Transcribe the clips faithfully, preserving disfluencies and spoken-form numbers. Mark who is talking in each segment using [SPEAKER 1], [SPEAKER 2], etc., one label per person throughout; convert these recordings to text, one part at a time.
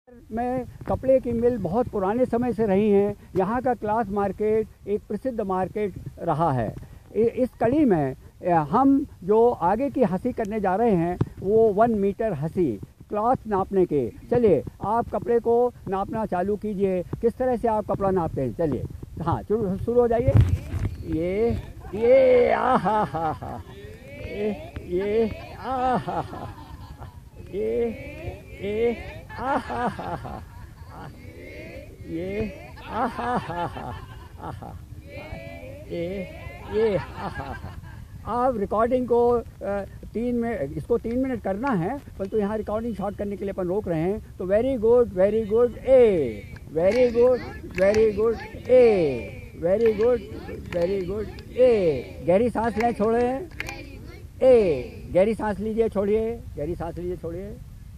[SPEAKER 1] में कपड़े की मिल बहुत पुराने समय से रही हैं। यहाँ का क्लास मार्केट एक प्रसिद्ध मार्केट रहा है। इस कड़ी में हम जो आगे की हंसी करने जा रहे हैं वो वन मीटर हंसी क्लॉथ नापने के। चलिए आप कपड़े को नापना चालू कीजिए। किस तरह से आप कपड़ा नापते हैं, चलिए हाँ शुरू हो जाइए। ये ये आ हा हा हा ये ये आ हा हा ये ये आ हा हा हा ये आ हा हा हा आहा ये ये आ हा हा। आप रिकॉर्डिंग को तीन में इसको तीन मिनट करना है, परंतु यहाँ रिकॉर्डिंग शॉर्ट करने के लिए अपन रोक रहे हैं। तो very good very good a very good very good a very good very good a. गहरी सांस लें, छोड़ें। ए गहरी सांस लीजिए, छोड़िए, गहरी सांस लीजिए, छोड़िए।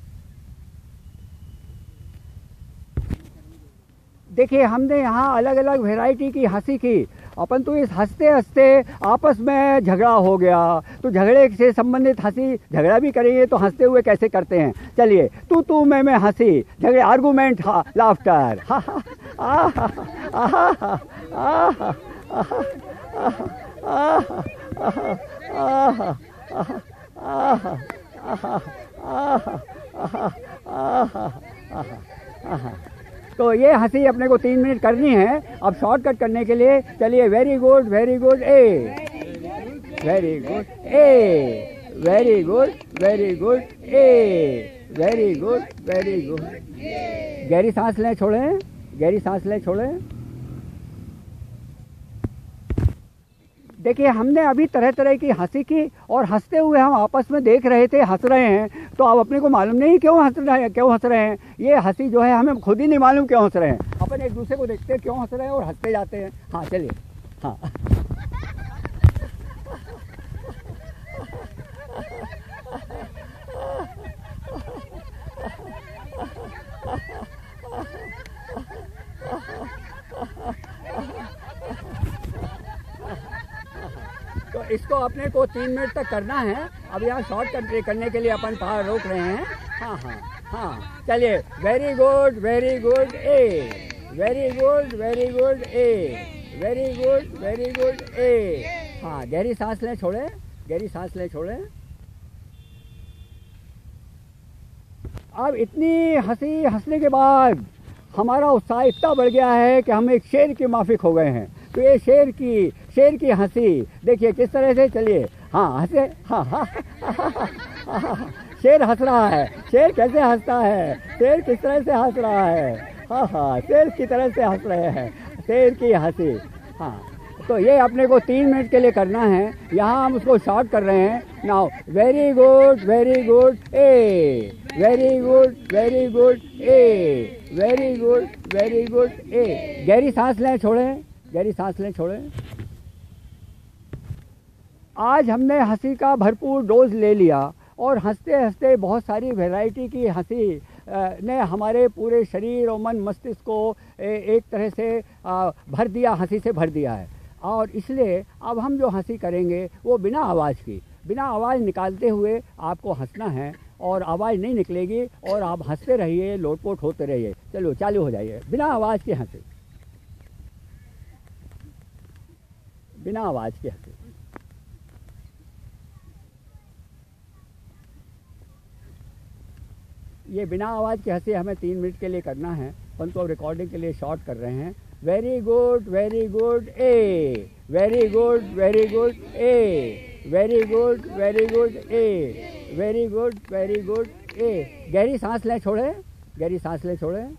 [SPEAKER 1] देखिए हमने यहाँ अलग अलग वैरायटी की हंसी की। अपन तो इस हंसते हंसते आपस में झगड़ा हो गया, तो झगड़े से संबंधित हंसी झगड़ा भी करेंगे तो हंसते हुए कैसे करते हैं। चलिए तू तू मैं मैं हंसी झगड़े आर्गूमेंट लाफ्टर हा हा आ हा आ हा आ हा आ हा। तो ये हंसी अपने को तीन मिनट करनी है। अब शॉर्टकट करने के लिए चलिए very good very good a very good a very good very good a very good very good. गहरी सांस लें, छोड़ें, गहरी सांस लें, छोड़ें। देखिए हमने अभी तरह तरह की हंसी की और हंसते हुए हम आपस में देख रहे थे, हंस रहे हैं। तो अब अपने को मालूम नहीं क्यों हंस रहे हैं, क्यों हंस रहे हैं। ये हंसी जो है हमें खुद ही नहीं मालूम क्यों हंस रहे हैं। अपन एक दूसरे को देखते हैं क्यों हंस रहे हैं और हंसते जाते हैं। हाँ चलिए हाँ तो इसको अपने को तीन मिनट तक करना है। अब यहाँ शॉर्ट करने के लिए अपन पार रोक रहे हैं। हाँ हाँ हाँ चलिए very good very good a very good very good a very good very good a. हाँ गहरी सांस लें, छोड़ें, गहरी सांस लें, छोड़ें। अब इतनी हंसी हंसने के बाद हमारा उत्साह इतना बढ़ गया है कि हम एक शेर के माफिक हो गए हैं। तो ये शेर की शेर की हंसी देखिए किस तरह से। चलिए हाँ हंसे हाँ हाँ शेर हंस रहा है। शेर कैसे हंसता है, शेर किस तरह से हंस रहा है। हाँ हाँ शेर की तरह से हंस रहे हैं, शेर की हंसी। हाँ तो ये अपने को तीन मिनट के लिए करना है। यहाँ हम उसको शॉर्ट कर रहे हैं। Now very good very good a very good very good a very good very good a. गहरी सांस लें, छोड़ें, गहरी सांस लें, छोड़ें। आज हमने हंसी का भरपूर डोज ले लिया और हंसते हंसते बहुत सारी वैरायटी की हंसी ने हमारे पूरे शरीर और मन मस्तिष्क को एक तरह से भर दिया, हंसी से भर दिया है। और इसलिए अब हम जो हंसी करेंगे वो बिना आवाज़ की, बिना आवाज़ निकालते हुए आपको हंसना है और आवाज़ नहीं निकलेगी और आप हंसते रहिए, लोटपोट होते रहिए। चलो चालू हो जाइए बिना आवाज़ की हंसी, बिना आवाज़ की हंसी। ये बिना आवाज़ की हंसी हमें तीन मिनट के लिए करना है, परंतु अब रिकॉर्डिंग के लिए शॉर्ट कर रहे हैं। Very good very good a very good very good a very good very good a very good very good a. गहरी सांस लें, छोड़ें, गहरी सांस लें, छोड़ें।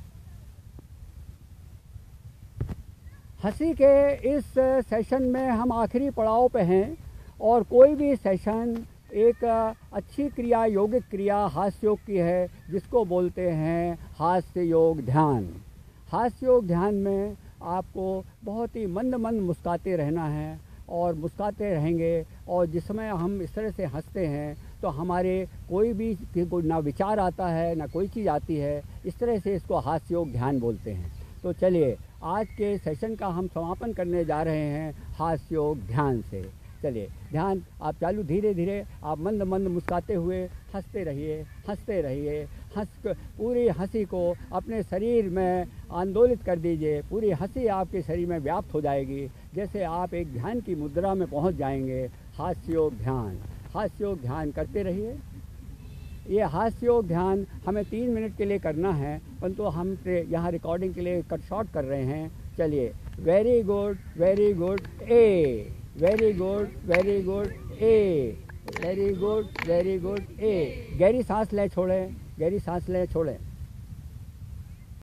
[SPEAKER 1] हंसी के इस सेशन में हम आखिरी पड़ाव पे हैं और कोई भी सेशन एक अच्छी क्रिया, योगिक क्रिया हास्य योग की है, जिसको बोलते हैं हास्य योग ध्यान। हास्य योग ध्यान में आपको बहुत ही मंद मंद मुस्कुराते रहना है और मुस्कुराते रहेंगे। और जिस समय हम इस तरह से हंसते हैं तो हमारे कोई भी कोई ना विचार आता है ना कोई चीज़ आती है। इस तरह से इसको हास्य योग ध्यान बोलते हैं। तो चलिए आज के सेशन का हम समापन करने जा रहे हैं हास्य योग ध्यान से। चलिए ध्यान आप चालू, धीरे धीरे आप मंद मंद मुस्कुराते हुए हंसते रहिए, हंसते रहिए, हंस पूरी हंसी को अपने शरीर में आंदोलित कर दीजिए। पूरी हंसी आपके शरीर में व्याप्त हो जाएगी, जैसे आप एक ध्यान की मुद्रा में पहुंच जाएंगे। हास्योग ध्यान, हास्योग ध्यान करते रहिए। ये हास्योग ध्यान हमें तीन मिनट के लिए करना है, परंतु हम यहाँ रिकॉर्डिंग के लिए कट शॉर्ट कर रहे हैं। चलिए, very good, very good, a, very good, very good, a, very good, very good, a. गहरी सांस लें, छोड़ें, गहरी सांस लें, छोड़ें।